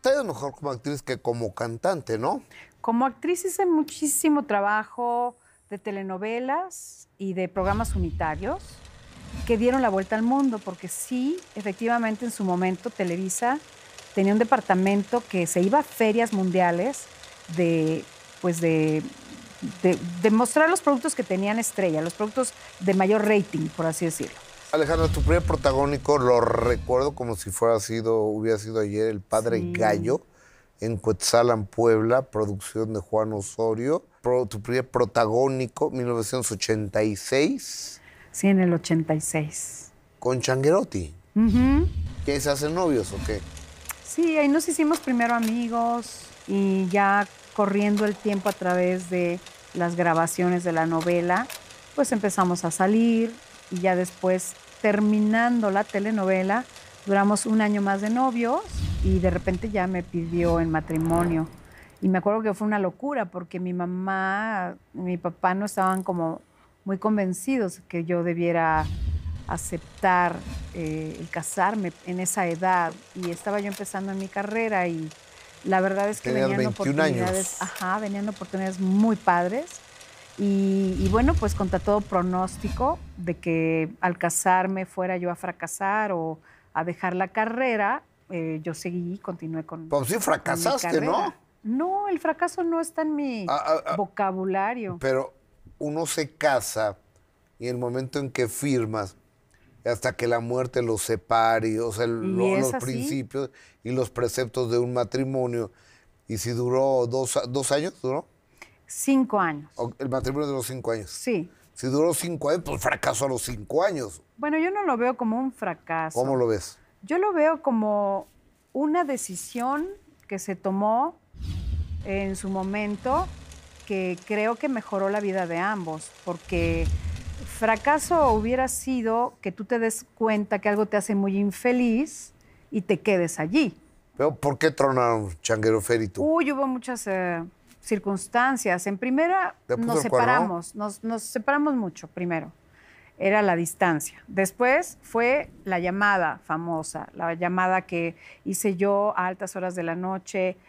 te ha ido mejor como actriz que como cantante, ¿no? Como actriz hice muchísimo trabajo de telenovelas y de programas unitarios que dieron la vuelta al mundo, porque sí, efectivamente, en su momento Televisa tenía un departamento que se iba a ferias mundiales de, pues de mostrar los productos que tenían estrella, los productos de mayor rating, por así decirlo. Alejandra, tu primer protagónico lo recuerdo como si hubiera sido ayer, El Padre Gallo, en Cuetzalan, Puebla, producción de Juan Osorio. Tu primer protagónico, 1986. Sí, en el 86. Con Changuerotti. ¿Qué se hacen novios o qué? Sí, ahí nos hicimos primero amigos y ya corriendo el tiempo a través de las grabaciones de la novela, pues empezamos a salir y ya después, terminando la telenovela, duramos un año más de novios y de repente ya me pidió en matrimonio. Y me acuerdo que fue una locura porque mi mamá, mi papá no estaban como muy convencidos que yo debiera aceptar el casarme en esa edad. Y estaba yo empezando en mi carrera y la verdad es que venían oportunidades, venían oportunidades muy padres. Y bueno, pues contra todo pronóstico de que al casarme fuera yo a fracasar o a dejar la carrera, yo seguí y continué con Pues sí fracasaste, ¿no? No, el fracaso no está en mi vocabulario. Pero uno se casa y el momento en que firmas, hasta que la muerte los separe, o sea, los principios y los preceptos de un matrimonio. ¿Y si duró dos años, duró? 5 años. El matrimonio duró 5 años. Sí. Si duró 5 años, pues fracasó a los 5 años. Bueno, yo no lo veo como un fracaso. ¿Cómo lo ves? Yo lo veo como una decisión que se tomó en su momento que creo que mejoró la vida de ambos, porque fracaso hubiera sido que tú te des cuenta que algo te hace muy infeliz y te quedes allí. ¿Pero por qué tronaron Changuero Fer y tú? Hubo muchas circunstancias. En primera, nos separamos. Nos separamos mucho, primero. Era la distancia. Después fue la llamada famosa, la llamada que hice yo a altas horas de la noche,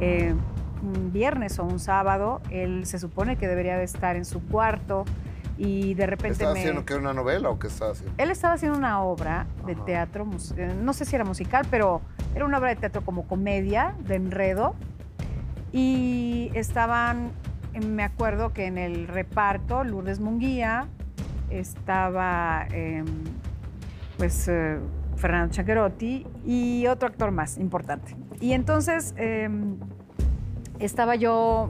un viernes o un sábado. Él se supone que debería de estar en su cuarto y de repente ¿Estaba haciendo qué, una novela o qué estaba haciendo? Él estaba haciendo una obra de teatro, no sé si era musical, pero era una obra de teatro como comedia, de enredo. Y estaban, me acuerdo que en el reparto, Lourdes Munguía, estaba Fernando Changuerotti y otro actor más importante. Y entonces estaba yo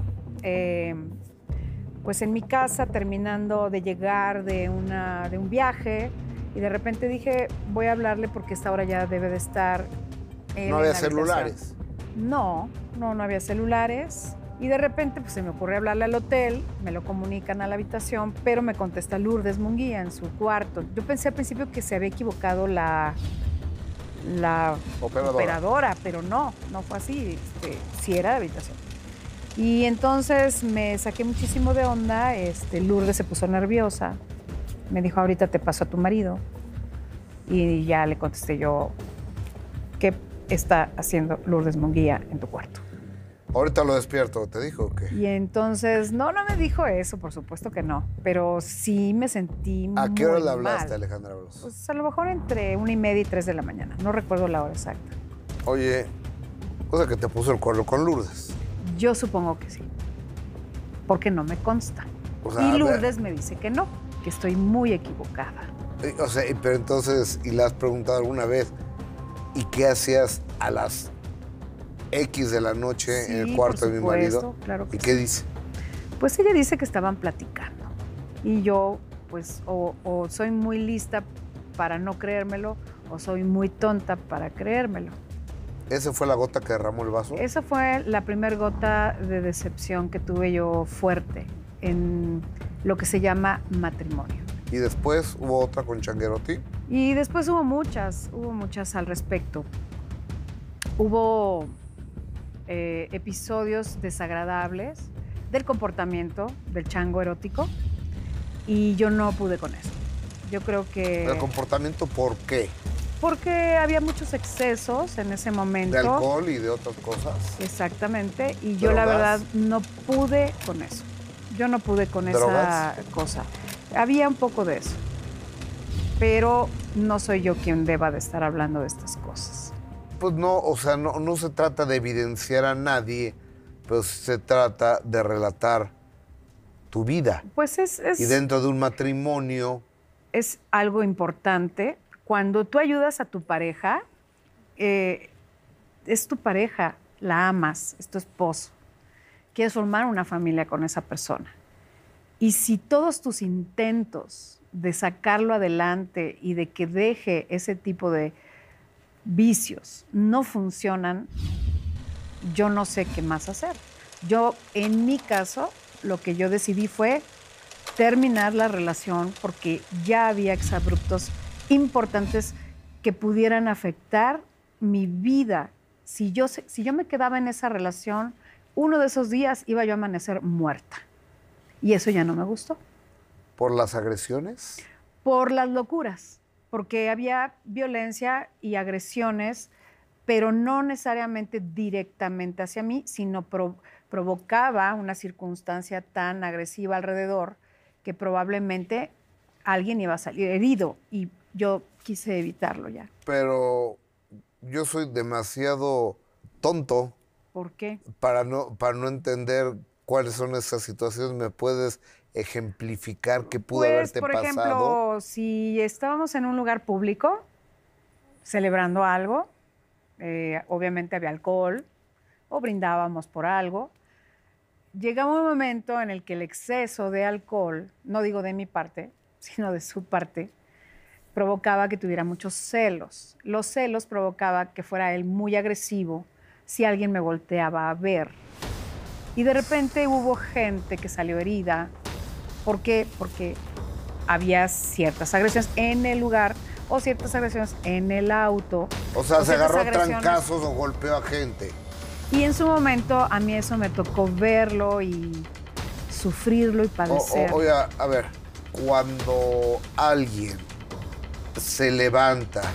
pues en mi casa terminando de llegar de un viaje y de repente dije, voy a hablarle porque esta hora ya debe de estar él. ¿No había celulares? No había celulares. Y de repente pues, se me ocurre hablarle al hotel, me lo comunican a la habitación, pero me contesta Lourdes Munguía en su cuarto. Yo pensé al principio que se había equivocado la operadora, pero no fue así, sí era de habitación. Y entonces me saqué muchísimo de onda, Lourdes se puso nerviosa, me dijo, ahorita te paso a tu marido. Y ya le contesté yo, ¿qué está haciendo Lourdes Munguía en tu cuarto? Ahorita lo despierto, ¿te dijo o qué? Y entonces, no me dijo eso, por supuesto que no, pero sí me sentí muy mal. ¿A qué hora le hablaste, Alejandra Broso? Pues a lo mejor entre 1:30 y 3 de la mañana, no recuerdo la hora exacta. Oye, cosa que te puso el cuerno con Lourdes. Yo supongo que sí, porque no me consta. O sea, y Lourdes me dice que no, que estoy muy equivocada. O sea, pero entonces, ¿y le has preguntado alguna vez, ¿y qué hacías a las X de la noche en el cuarto de mi marido? Claro que ¿Y qué dice? Pues ella dice que estaban platicando. Y yo, pues, o soy muy lista para no creérmelo, o soy muy tonta para creérmelo. ¿Esa fue la gota que derramó el vaso? Esa fue la primera gota de decepción que tuve yo fuerte en lo que se llama matrimonio. ¿Y después hubo otra con Changuerotti? Y después hubo muchas al respecto. Hubo episodios desagradables del comportamiento del chango erótico y yo no pude con eso. Yo creo que... ¿El comportamiento por qué? Porque había muchos excesos en ese momento. De alcohol y de otras cosas. Exactamente. Y yo la verdad no pude con eso. Yo no pude con esa cosa. Había un poco de eso. Pero no soy yo quien deba de estar hablando de estas cosas. Pues no, o sea, no se trata de evidenciar a nadie, pero se trata de relatar tu vida. Pues y dentro de un matrimonio... Es algo importante. Cuando tú ayudas a tu pareja, es tu pareja, la amas, es tu esposo. Quieres formar una familia con esa persona. Y si todos tus intentos de sacarlo adelante y de que deje ese tipo de vicios no funcionan, yo no sé qué más hacer. Yo, en mi caso, lo que yo decidí fue terminar la relación porque ya había exabruptos importantes que pudieran afectar mi vida. Si yo me quedaba en esa relación, uno de esos días iba yo a amanecer muerta. Y eso ya no me gustó. ¿Por las agresiones? Por las locuras, porque había violencia y agresiones, pero no necesariamente directamente hacia mí, sino provocaba una circunstancia tan agresiva alrededor que probablemente alguien iba a salir herido y yo quise evitarlo ya. Pero yo soy demasiado tonto. ¿Por qué? Para no entender cuáles son esas situaciones. ¿Me puedes ejemplificar qué pudo haberte pasado? Por ejemplo, si estábamos en un lugar público celebrando algo, obviamente había alcohol o brindábamos por algo, llegaba un momento en el que el exceso de alcohol, no digo de mi parte, sino de su parte, provocaba que tuviera muchos celos. Los celos provocaba que fuera él muy agresivo si alguien me volteaba a ver. Y de repente hubo gente que salió herida. ¿Por qué? Porque había ciertas agresiones en el lugar o ciertas agresiones en el auto. O sea, se agarró a trancazos o golpeó a gente. Y en su momento a mí eso me tocó verlo y sufrirlo y padecer. Oye, a ver, cuando alguien se levanta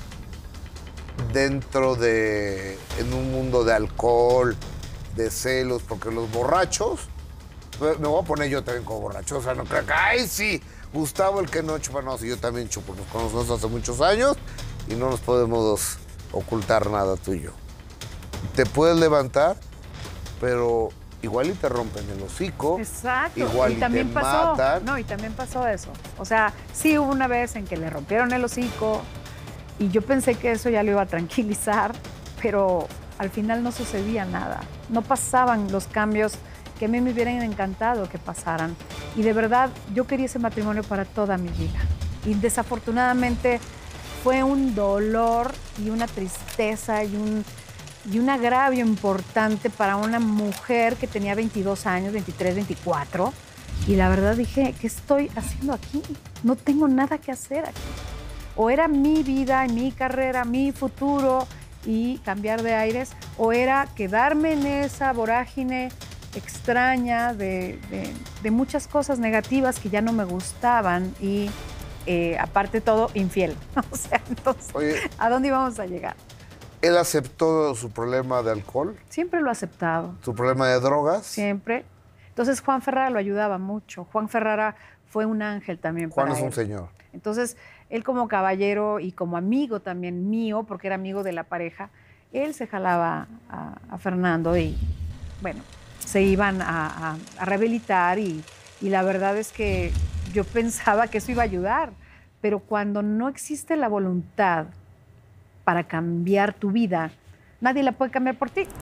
en un mundo de alcohol, de celos, porque los borrachos, me voy a poner yo también como borracho, o sea, no creo que, ¡ay, sí! Gustavo el que no chupa, no, si yo también chupo, nos conocemos hace muchos años y no nos podemos ocultar nada tú y yo. Te puedes levantar, pero igual y te rompen el hocico. Exacto. Igual y también te matan. No, y también pasó eso. O sea, sí hubo una vez en que le rompieron el hocico y yo pensé que eso ya lo iba a tranquilizar, pero al final no sucedía nada. No pasaban los cambios que a mí me hubieran encantado que pasaran. Y de verdad, yo quería ese matrimonio para toda mi vida. Y desafortunadamente fue un dolor y una tristeza y un agravio importante para una mujer que tenía 22 años, 23, 24. Y la verdad dije, ¿qué estoy haciendo aquí? No tengo nada que hacer aquí. O era mi vida, mi carrera, mi futuro y cambiar de aires, o era quedarme en esa vorágine extraña de muchas cosas negativas que ya no me gustaban y aparte de todo, infiel. O sea, entonces, oye, ¿a dónde íbamos a llegar? ¿Él aceptó su problema de alcohol? Siempre lo ha aceptado. ¿Su problema de drogas? Siempre. Entonces Juan Ferrara lo ayudaba mucho. Juan Ferrara fue un ángel también para él. Juan es un señor. Entonces, él como caballero y como amigo también mío, porque era amigo de la pareja, él se jalaba a Fernando y, bueno, se iban a rehabilitar y la verdad es que yo pensaba que eso iba a ayudar, pero cuando no existe la voluntad para cambiar tu vida, nadie la puede cambiar por ti.